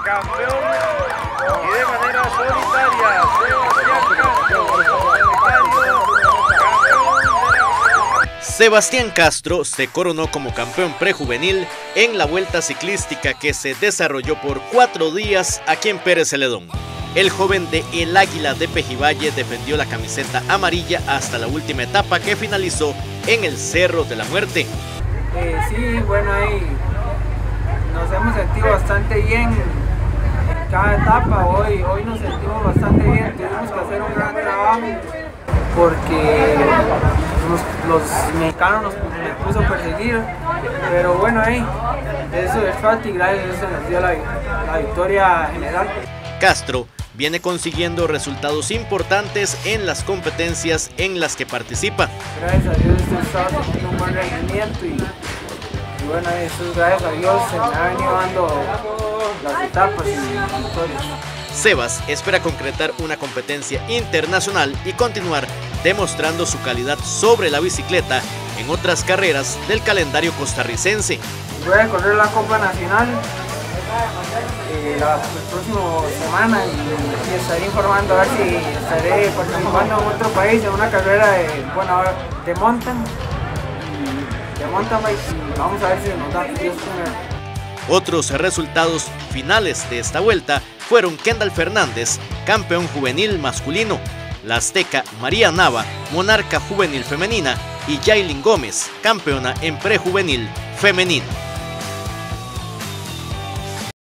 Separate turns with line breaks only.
campeón y de manera solitaria,
Sebastián Castro se coronó como campeón prejuvenil en la Vuelta Ciclística que se desarrolló por 4 días aquí en Pérez Celedón. El joven de El Águila de Pejivalle defendió la camiseta amarilla hasta la última etapa que finalizó en el Cerro de la Muerte.
Sí, bueno, ahí nos hemos sentido bastante bien en cada etapa. Hoy nos sentimos bastante bien, tuvimos que hacer un gran trabajo porque los mexicanos nos puso a perseguir, pero bueno, eso es fácil, gracias a eso nos dio la victoria general.
Castro viene consiguiendo resultados importantes en las competencias en las que participa.
Gracias a Dios he estado teniendo un buen rendimiento y bueno, eso gracias a Dios se me ha venido dando las etapas y victorias.
Sebas espera concretar una competencia internacional y continuar demostrando su calidad sobre la bicicleta en otras carreras del calendario costarricense.
Voy a correr la Copa Nacional la próxima semana y estaré informando a ver si estaré participando en otro país en una carrera de mountain bike y vamos a ver si nos da Dios primero.
Otros resultados finales de esta vuelta fueron Kendall Fernández, campeón juvenil masculino, la azteca María Nava, monarca juvenil femenina y Yailin Gómez, campeona en prejuvenil femenino.